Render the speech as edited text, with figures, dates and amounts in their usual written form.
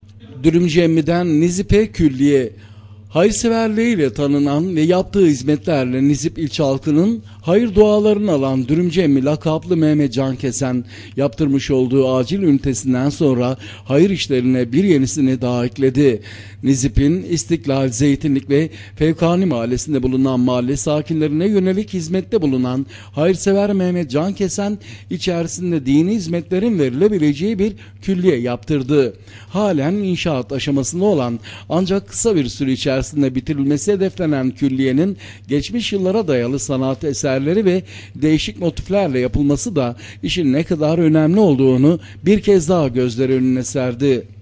Dürümcü Emmi'den Nizip'e külliye. Hayırseverliğiyle tanınan ve yaptığı hizmetlerle Nizip ilçe halkının hayır dualarını alan Dürümcü Emmi lakaplı Mehmet Cankesen yaptırmış olduğu acil ünitesinden sonra hayır işlerine bir yenisini daha ekledi. Nizip'in İstiklal, Zeytinlik ve Fevkani mahallesinde bulunan mahalle sakinlerine yönelik hizmette bulunan hayırsever Mehmet Cankesen içerisinde dini hizmetlerin verilebileceği bir külliye yaptırdı. Halen inşaat aşamasında olan ancak kısa bir süre içerisinde bitirilmesi hedeflenen külliyenin geçmiş yıllara dayalı sanat eserleri ve değişik motiflerle yapılması da işin ne kadar önemli olduğunu bir kez daha gözler önüne serdi.